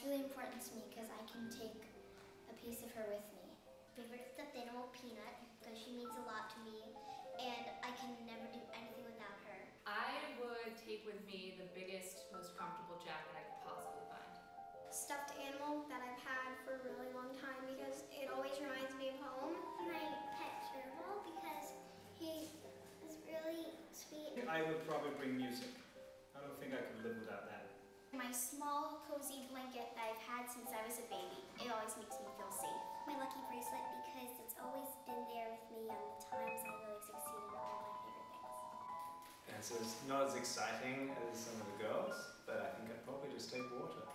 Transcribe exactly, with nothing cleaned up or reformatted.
it's really important to me because I can take a piece of her with me. Favorite stuffed animal, Peanut, because she means a lot to me, and I can never do anything without her. I would take with me the biggest, most comfortable jacket I could possibly find. Stuffed animal that I've had for a really long time because it always reminds me of home. My pet turtle because he is really sweet. I would probably bring music. I don't think I could live without that. My small, cozy blanket that I've had since I was a baby. It always makes me feel safe. My lucky bracelet because it's always been there with me on the times I really succeeded in all my favorite things. And so it's not as exciting as some of the girls, but I think I'd probably just take water.